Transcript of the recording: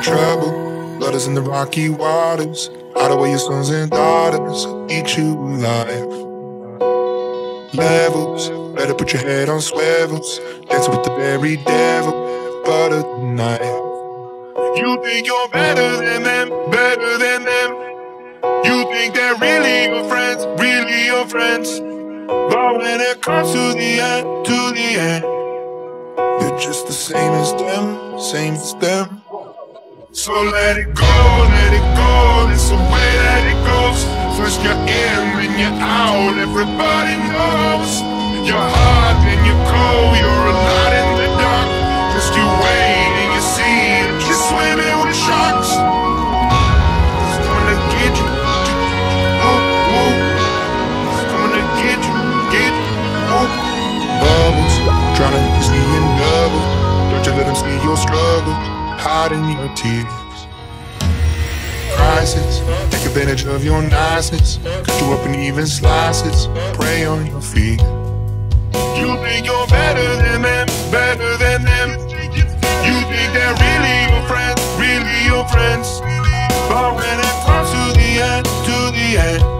trouble. Blood is in the rocky waters. Hide away your sons and daughters, eat you alive. Levels, better put your head on swivels. Dancing with the very devil, butter tonight. You think you're better than them, better than them. You think they're really your friends, really your friends. But when it comes to the end, you're just the same as them, same as them. So let it go, it's the way that it goes. First you're in, then you're out, everybody knows. You're hot, then you're cold, you're a lot in the dark. Just you wait and you see that you're swimming with sharks. It's gonna get you, it's gonna get you, Bubbles, drowning in seeing double. Don't you let them see your struggle, hiding your tears. Crisis, take advantage of your niceness. Cut you up in even slices, prey on your feet. You think you're better than them, better than them. You think they're really your friends, really your friends. But when it comes to the end,